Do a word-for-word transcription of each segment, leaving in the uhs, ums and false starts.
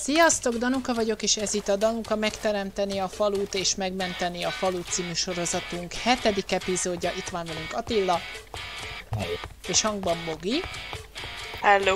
Sziasztok, Danuka vagyok, és ez itt a Danuka megteremteni a falut és megmenteni a falut című sorozatunk hetedik epizódja. Itt van velünk Attila. Hey. És hangban Bogi. Hello.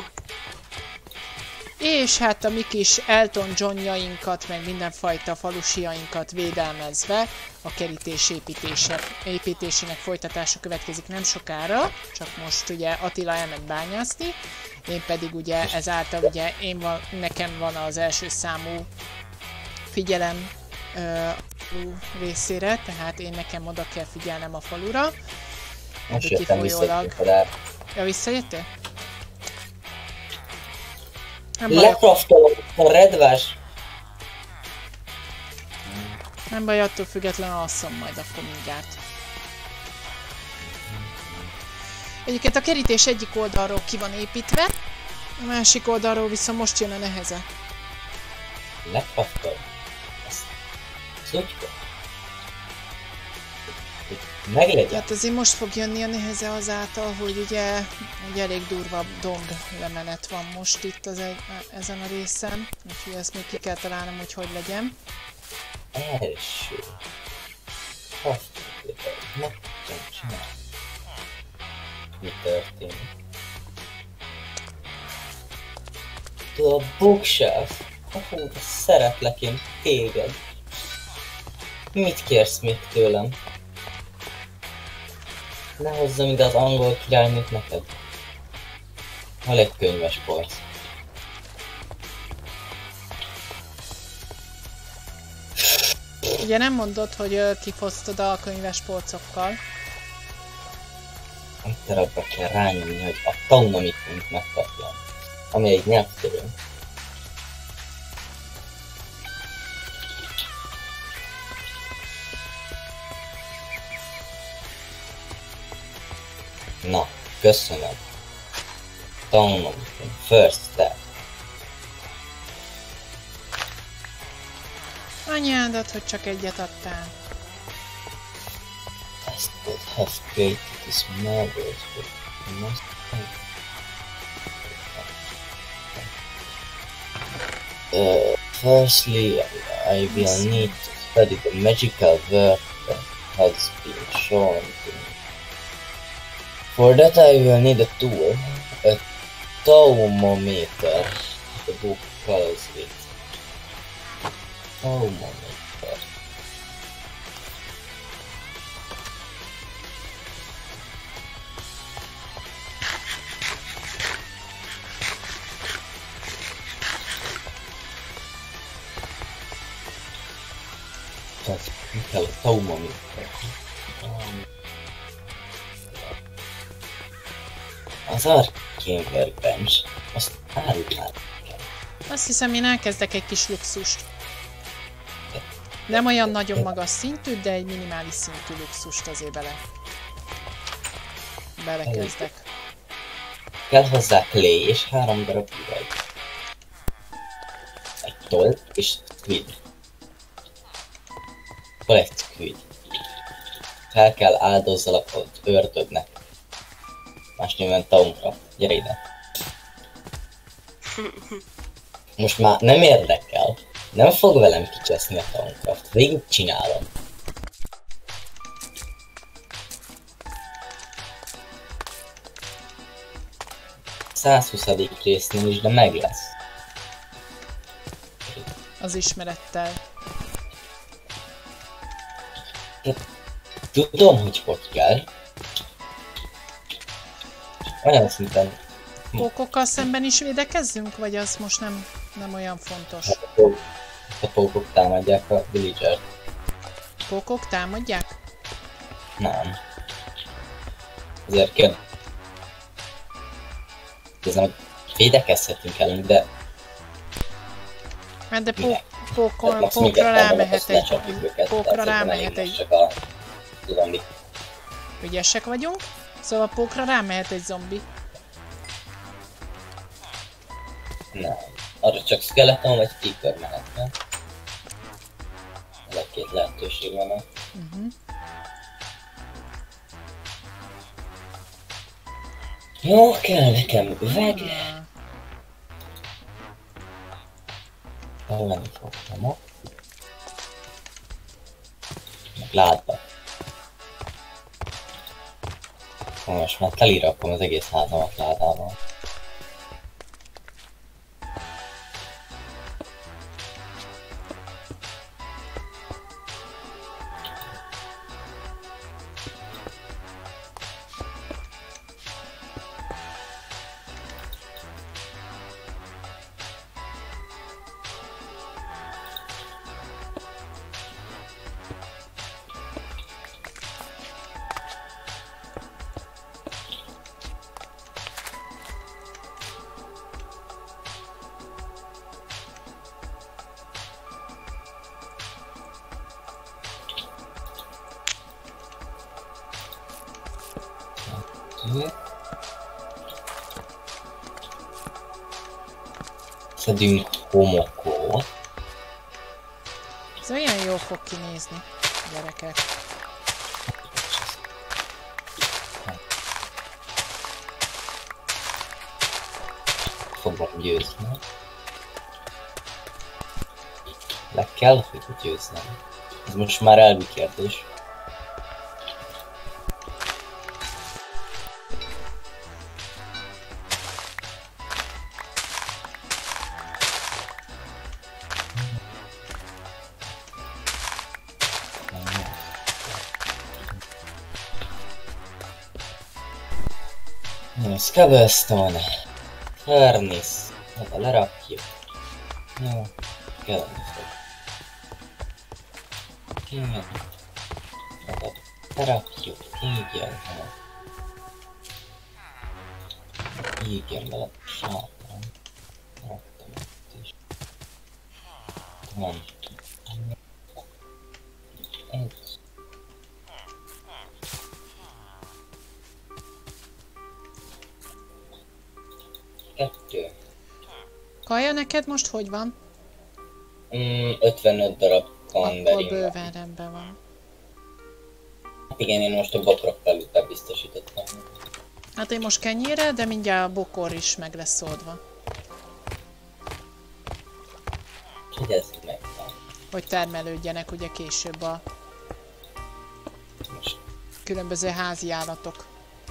És hát a mi kis Elton Johnjainkat, meg mindenfajta falusiainkat védelmezve a kerítés építése, építésének folytatása következik nem sokára, csak most ugye Attila elment bányászni, én pedig ugye ezáltal ugye én van, nekem van az első számú figyelem ö, részére, tehát én nekem oda kell figyelnem a falura. Most jöttem visszajöttem. Ja, visszajöttél? Lecraftolom a redvás. Nem baj, attól függetlenül alszom majd akkor mindjárt. Egyébként a kerítés egyik oldalról ki van építve, a másik oldalról viszont most jön a neheze. Lecraftolom. Szutykor. Meglegyen. Tehát azért most fog jönni a neheze azáltal, hogy ugye, ugye elég durva domb lemenet van most itt az egy, ezen a részen, úgyhogy ezt még ki kell találnom, hogy hogy legyen. Első. Azt meg tudom csinálni. Mi történik? A bookshelf. Hú, szeretlek én téged. Mit kérsz még tőlem? Ne hozzam ide az angol királynőt neked. Hol egy könyves polc. Ugye nem mondod, hogy kifosztod a könyves polcokkal? Egy darabra kell rányomni, hogy a taunomikumot megkapjam. Ami egy nyelvtörő. Na, köszönöm. Taunomikum, first step. Anyádat, hogy csak egyet adtál. Ezt could have created this marvelous book. Must have. Uh, firstly, I will need to study the magical work that has been shown to me. For that I will need a tool, a taumometer, the book calls it. Taumometer. Tehát mi kell a taumometer? Az Arcane Workbench, azt árult már kell. Azt hiszem, én elkezdek egy kis luxust. Nem olyan nagyon magas szintű, de egy minimális szintű luxust azért bele. Belekezdek. Kell hozzá clay és három darab üveg. Egy toll és squid. Hol egy squid? Fel kell áldozzalak az ördögnek. Más néven Taumcraft. Gyere ide. Most már nem érdekel. Nem fog velem kicseszni a Taumcraft. Végig csinálom. százhuszadik résznél is, de meg lesz. Az ismerettel. Tudom, hogy hogy kell. Olyan szinten. Pókokkal szemben is védekezzünk, vagy az most nem, nem olyan fontos? A pókok támadják a villagert. Pókok támadják? Nem. Azért kell. Kérdezem, hogy védekezhetünk ellenük, de... Hát de pó pókon, pókra rámehet egy... Pókra rámehet egy... Csak a zombi. Ügyesek vagyunk, szóval pókra rámehet egy zombi. Nem. Arra csak skeleton vagy speaker mehetne. Ez a két lehetőség van. Uh-huh. Jó, kell nekem üveg. Elvenni fogom. Meg ládba. Most már telirakom az egész házamat ládával. Szedünk homokot. Ez olyan jól fog kinézni, gyerekek. Fogom győzni. Le kell, hogy győznem. Ez most már elvi kérdés. Cobblestone, Furnace, oda lerakjuk. Jó, kellene fog. Igen. Oda lerakjuk, így jön el. Így jön bele a sátran. Raktam itt is. Van. Egy. Kettő. Kaja, neked most hogy van? Mm, ötvenöt darab Akkor bőven rendben van. Igen, én most a bokrokkal után biztosítottam. Hát én most kenyére, de mindjárt a bokor is meg lesz oldva. Úgyhogy ez meg van. Hogy termelődjenek ugye később a Most. különböző házi állatok.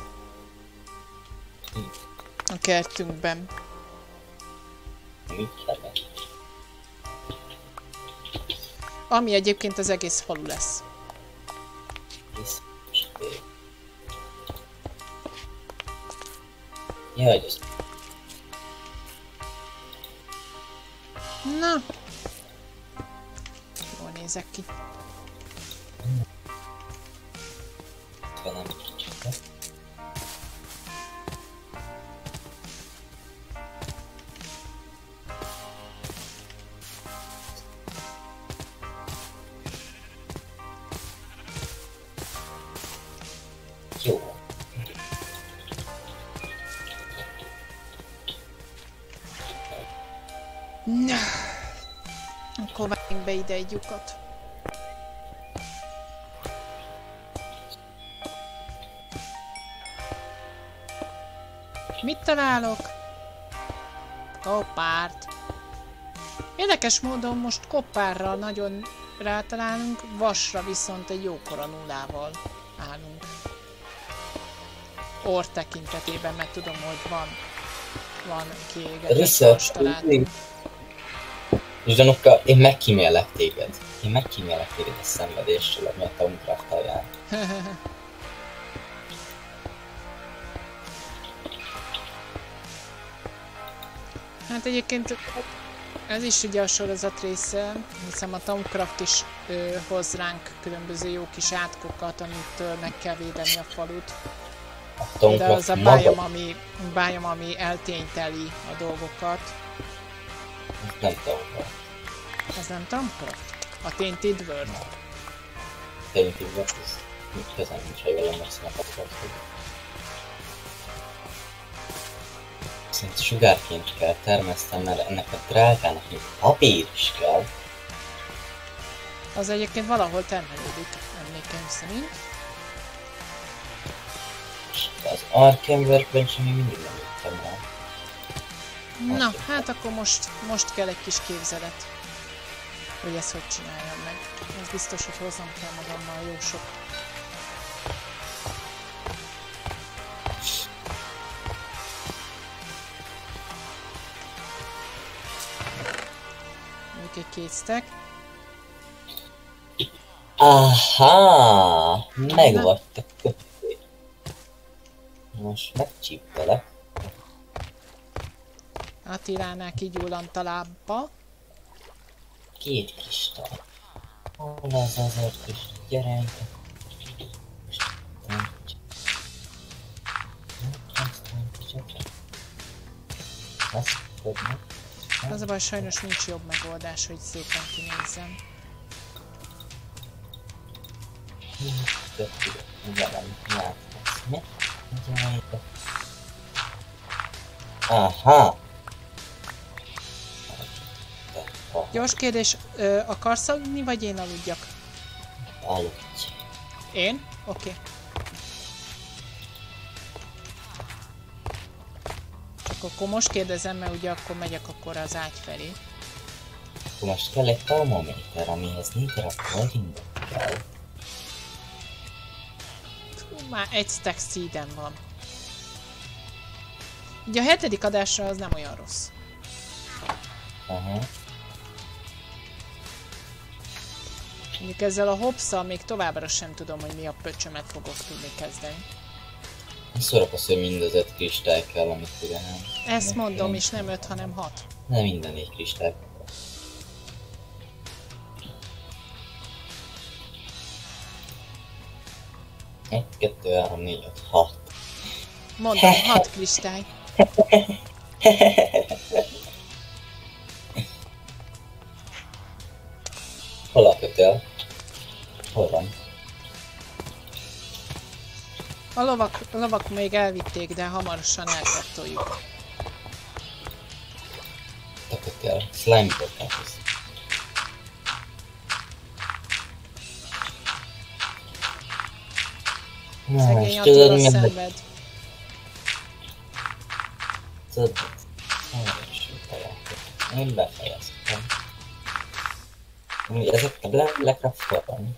Hm. A kertünkben. Mit kell? Ami egyébként az egész falu lesz. Jaj, ez... Na! Jól nézek ki. Velem kicsit. Jó. Na. Akkor vágjunk be ide egy lyukat. Mit találok? Koppárt. Érdekes módon most koppárral nagyon rátalálunk, vasra viszont egy jókora nullával állunk. Orr tekintetében, mert tudom, hogy van, van kiégetett vas találtunk. És Danuka, én megkímélek téged. Én megkímélek téged a szenvedéssel, ami a Thaumcraft alján. Hát egyébként ez is ugye a sorozat része, hiszen a Thaumcraft is ö, hoz ránk különböző jó kis átkokat, amitől meg kell védeni a falut. De az a bájom, ami, bájom, ami eltényteli a dolgokat. Ez nem Thaumcraft. Ez nem Thaumcraft? A Tainted World? Tainted World, ez közben nincs, hogy velem megszínapasztalt. Viszont sugárként kell termesztem, mert ennek a drágának még papír is kell. Az egyébként valahol termelődik, emlékeim szerint. És az Arkham Workbench sem még mindig nem jöttem rá. Na, hát akkor most, most kell egy kis képzelet. Hogy ezt hogy csináljam meg. Ez biztos, hogy hoznom kell magammal jó sok. Még egy két stack. Aha! Meg vagytok kötve. Most megcsíptelek. Attilánál kigyullant a lábba. Két kristály. Hol az azért kristály? Gyere ide. Az a baj, sajnos nincs jobb megoldás, hogy szépen kinézzem. Aha! Gyors kérdés, ö, akarsz aludni, vagy én aludjak? Aludj. Én? Oké. Okay. Csak akkor most kérdezem, mert ugye akkor megyek akkor az ágy felé. Akkor most kell egy termométer, amihez nitrat vagy kell. Már egy stack seedem van. Ugye a hetedik adásra az nem olyan rossz. Aha. Mondjuk ezzel a hopszal még továbbra sem tudom, hogy mi a pöcsömet fogok tudni kezdeni. Szorok az, hogy mind az öt kristály kell, amit ugye nem. Ezt mondom, és nem öt, hanem hat. Nem minden négy kristály. Egy, kettő, három, négy, öt, hat. Mondom, hat kristály. Hol a kötél? Hol van? A lovak, a lovak még elvitték, de hamarosan elkattoljuk. A kötél. Slime-ból kapsz. Szegény Attila szenved. Tudod, én befejeztem. Ezek a le lekraftolom.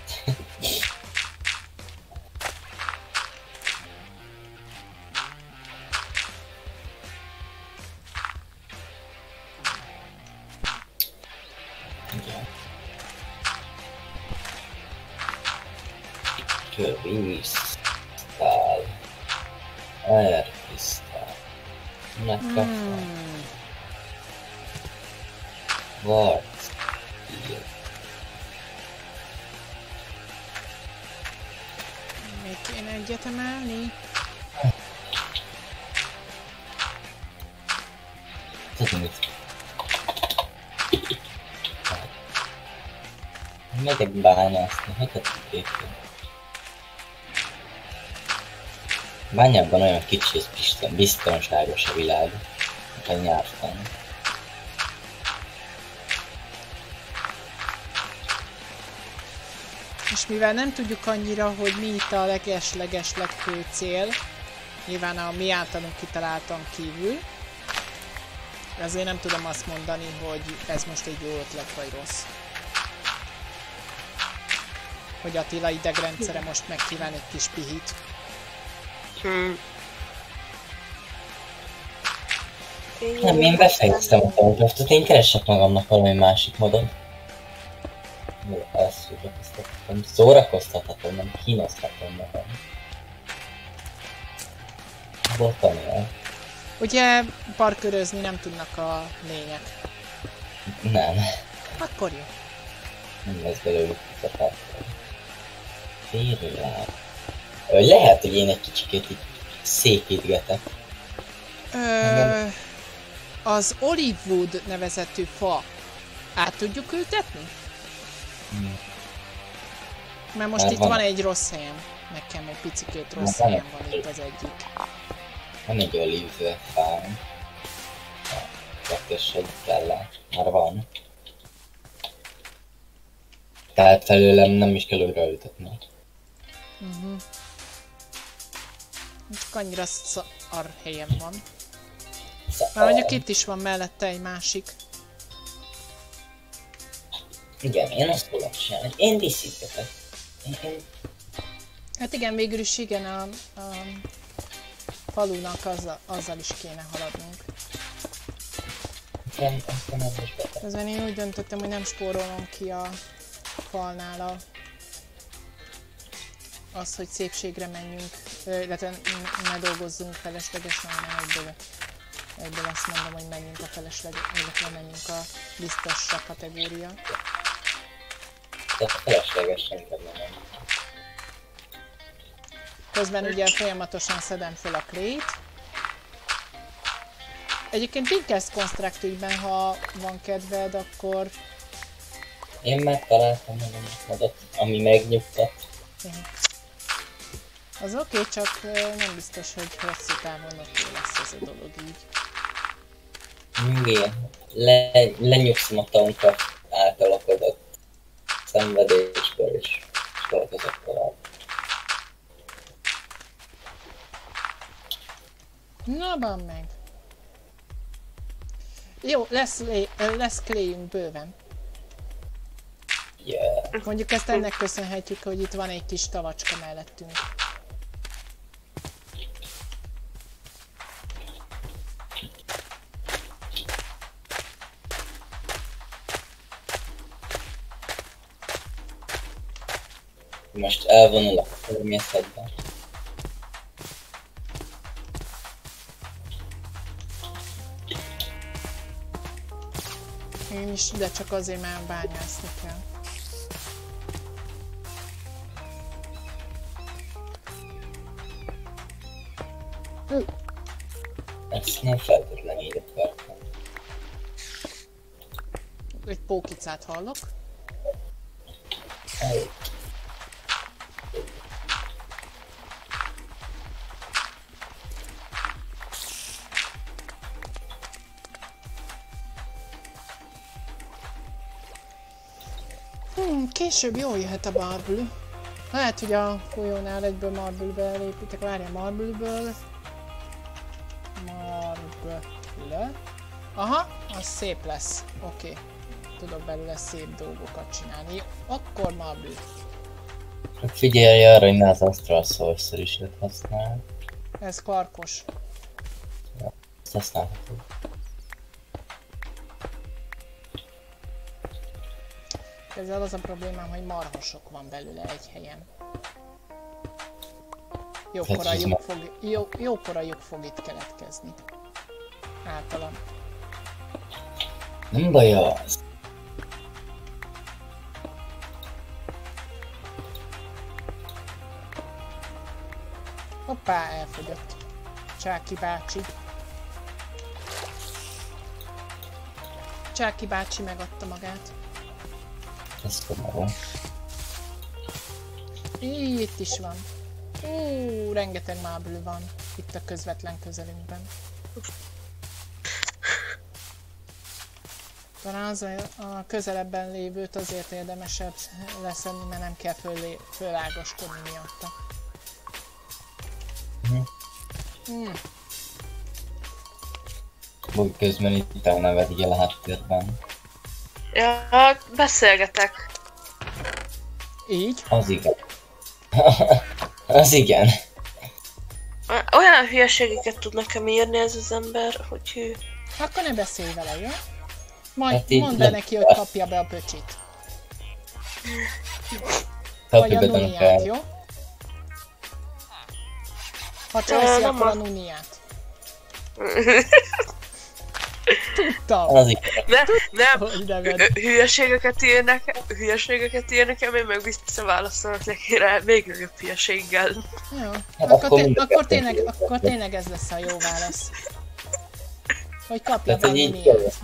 Krisztál. Air krisztál. Megkaptam. Varc. Még kéne egyet emelni. Tudod mit? Megyek bányászni, hogy tetszett éppen? Bányában olyan kicsi és biztonságos a világ, mint a nyártan. És mivel nem tudjuk annyira, hogy mi itt a leges-leges legfő cél, nyilván a mi általunk kitaláltan kívül, ezért nem tudom azt mondani, hogy ez most egy jó ötlet vagy rossz. Hogy Attila idegrendszere most megkíván egy kis pihit. Hmm. Nem, én befejeztem a Minecraftot, én keresek magamnak valami másik modon. Jó, ezt szórakoztathatom. Szórakoztathatom, nem kínozhatom magam. Botania. Ugye parkörözni nem tudnak a lények. Nem. Akkor jó. Nem lesz belőlük a parkör. Térőláb. Lehet, hogy én egy kicsikét így szépítgetek. Ö, az Olivewood nevezetű fa át tudjuk ültetni? Hmm. Mert most Már itt van. van egy rossz helyem. Nekem egy picikét rossz Már van helyem egy- van itt az egyik. Van egy olive fám. Kettős egy kell. Már van. Tehát felőlem nem is kell újraültetni. Uh-huh. Csak annyira szar helyem van. Már mondjuk itt is van mellette egy másik. Igen, én azt fogom csinálni, én díszítgetek. Én, én... Hát igen, végül is igen, a, a falunak azzal, azzal is kéne haladnunk. Igen, aztán ez is beteg. Közben én úgy döntöttem, hogy nem spórolom ki a falnál a... az, hogy szépségre menjünk, illetve ne dolgozzunk feleslegesen, hanem egyből, egyből azt mondom, hogy menjünk a felesleg, illetve menjünk a biztosra kategória. Tehát feleslegesen inkább nem. Közben ugye folyamatosan szedem fel a clay-t. Egyébként Tinker's Construct ügyben, ha van kedved, akkor... Én megtaláltam magam adat, ami megnyugtat. Az oké, okay, csak nem biztos, hogy hosszú távon oké lesz ez a dolog így. Igen, Le, lenyugszom a taunkat átalakodott szenvedéskor és költözök tovább. Na, van meg! Jó, lesz, lesz clayünk bőven. Yeah. Mondjuk ezt ennek köszönhetjük, hogy itt van egy kis tavacska mellettünk. Most elvonul a természetben. Én is, de csak azért, mert bányászni kell. Hm. Ezt nem feltétlenül így akartam. Egy pókicát hallok. Elég. Hmm, később jól jöhet a marble. Lehet, hogy a folyónál egyből marble-be elépítek. Várja, marble-ből. Marble. Aha, az szép lesz. Oké. Okay. Tudok belőle szép dolgokat csinálni. Akkor marble. Csak figyelj arra, hogy ne az Astral Sorcery-t használj. Ez karkos. Ezt használhatod. Ezzel az a problémám, hogy marhasok van belőle egy helyen. Jókora lyuk fog, jó, jókora lyuk fog itt keletkezni. Általam. Nem baj az. Hoppá, elfogyott. Csáki bácsi. Csáki bácsi megadta magát. Ez szomorú. Így, itt is van. Ú, rengeteg marble van itt a közvetlen közelünkben. Talán az a közelebben lévőt azért érdemesebb leszenni, mert nem kell föl, fölágaskodni miatta. Mm. Bog közben itt elnevedik el a háttérben. Ja, beszélgetek. Így? Az igen. Az igen. Olyan hülyeségeket tud nekem írni ez az ember, hogy hű. Akkor ne beszélj vele, jó? Majd hát mondd be neki, hogy kapja be a pöcsit. Vagy a nuniát, jó? Ha csajszi, akkor a nuniát. Tudtam! Az igen. Ne, nem, hülyeségeket ír nekem, hülyeségeket ír nekem, én meg visszaválaszolok neki rá még nagyobb hülyeséggel. Jó, hát akkor, akkor, té akkor, tényleg, akkor tényleg ez lesz a jó válasz. Hogy kapja be a nuniát.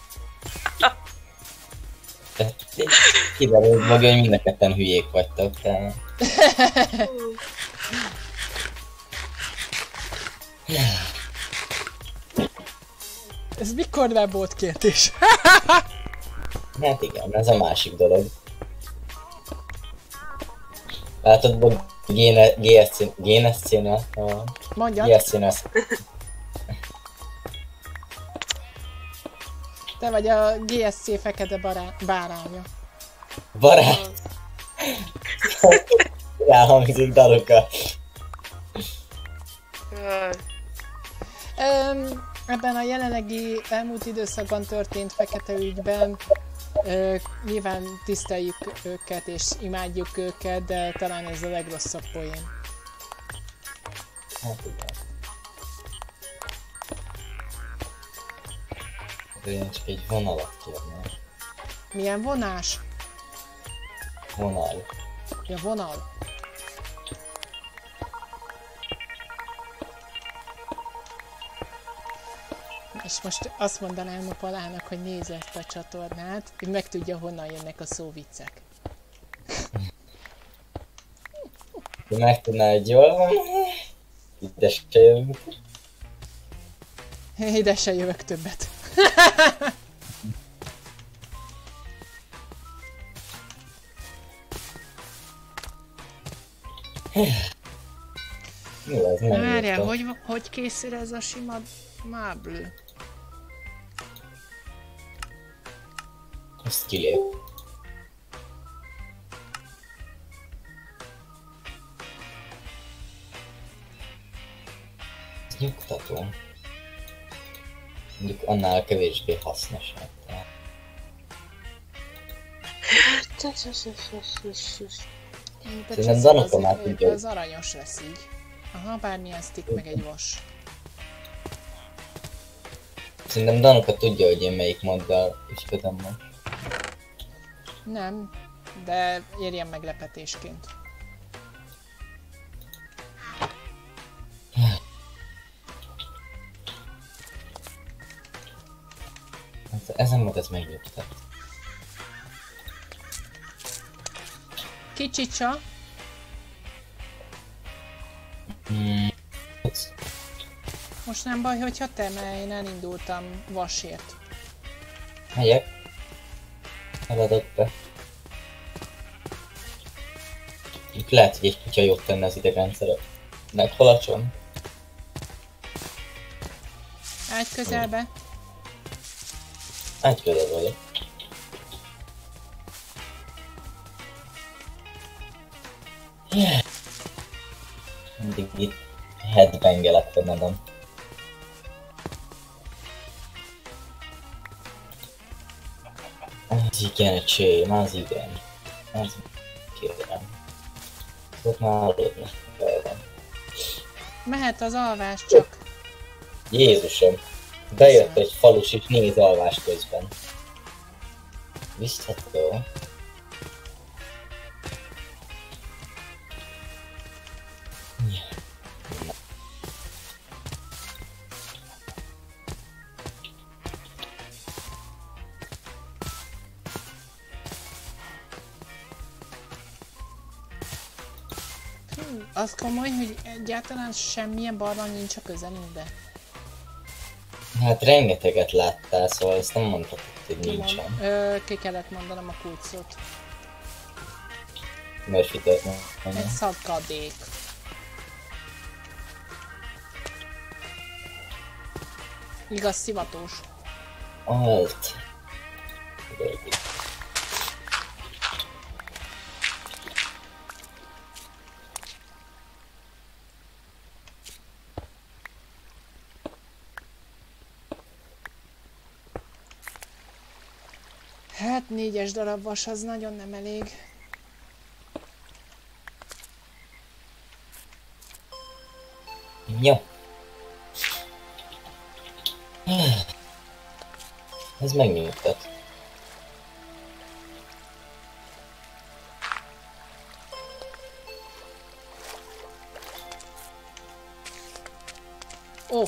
Tehát kiderült maga, hogy mind a ketten hülyék vagytok, tehát... Ez mikor nem volt kérdés? Hát igen, ez a másik dolog. Látod, hogy gé es cé-nél van. Mondjad. gé es cé-nél. Te vagy a gé es cé fekete báránya. Barát! Ráhangzik Danuka. Um, ebben a jelenlegi elmúlt időszakban történt fekete ügyben uh, nyilván tiszteljük őket és imádjuk őket, de talán ez a legrosszabb poén. Hát igen. De én csak egy vonalat kérnék. Milyen vonás? Vonal. Ja, vonal. És most azt mondanám a Palának, hogy nézze ezt a csatornát, hogy megtudja, honnan jönnek a szóviccek. De megtudná, hogy jól van. Ide se jövünk. Ide se jövök többet. Jó, ez nem Várjál, hogy, hogy készül ez a sima máblő? Ezt kilép. Ez nyugtató. Mondjuk annál kevésbé hasznos. Szerintem Danuka már tudja. Az aranyos lesz így. Aha, bármilyen stick meg egy vas. Szerintem Danuka tudja, hogy én melyik moddal ügyködöm meg. Nem, de érjen meglepetésként. Ezen meg ez megnyugtat. Kicsicsa. Mm. Most nem baj, hogyha te, mert én elindultam vasért. Megyek. Eladok be. Itt lehet, hogy egy kutya jót tenne az idegrendszeret. Meg halacson. Állj közelbe. Állj közel vagyok. Yeah. Mindig itt headbangelek fennedem. Az igen, csém, az igen. Az kérem. Ott már aludni. Mehet az alvás csak. Jézusom! Bejött egy falus és néz alvás közben. Biztató. Az komoly, hogy egyáltalán semmilyen barlang nincs a közelünkben. Hát rengeteget láttál, szóval ezt nem mondhatod, hogy nincsen. Ö, ki kellett mondanom a kulcsot. Murphy történet. Egy szakadék. Igaz, szivatós. Alt. Hát négyes darab vas az nagyon nem elég. Jó. Ez megnyugtat. Ó!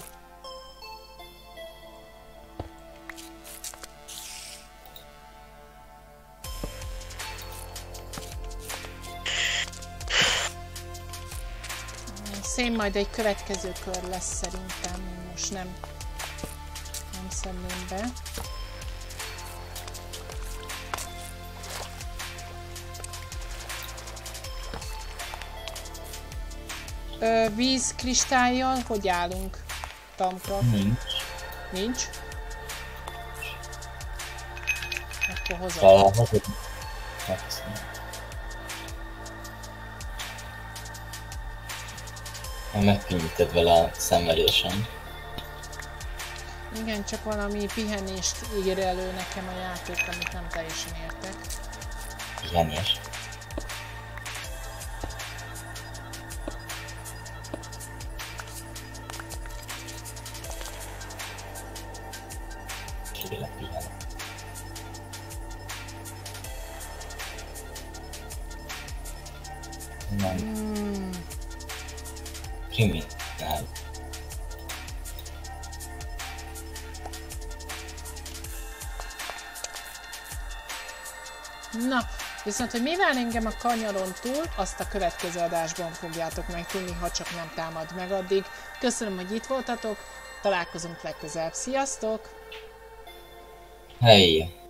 Szén majd egy következő kör lesz szerintem, most nem, nem szedném be. Ö, víz kristályjal hogy állunk, Tamka? Nincs. Nincs? Akkor hozom. Találhatod. Hát... Megkönnyíted vele a szenvedésem. Igen, csak valami pihenést ír elő nekem a játék, amit nem teljesen értek. Pihenés? Kivele pihen. Nem. Hmm. Kriminál. Na, viszont hogy mi vár engem a kanyaron túl, azt a következő adásban fogjátok megtudni, ha csak nem támad meg addig. Köszönöm, hogy itt voltatok, találkozunk legközelebb, sziasztok! Hey!